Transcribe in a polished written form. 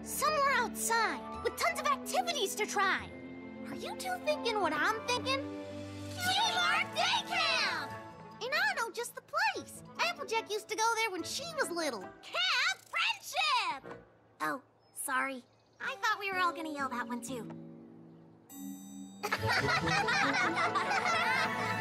Somewhere outside, with tons of activities to try. Are you two thinking what I'm thinking? Keymark Day Camp! And I know just the place. Applejack used to go there when she was little. Camp Friendship! Oh, sorry. I thought we were all gonna yell that one too.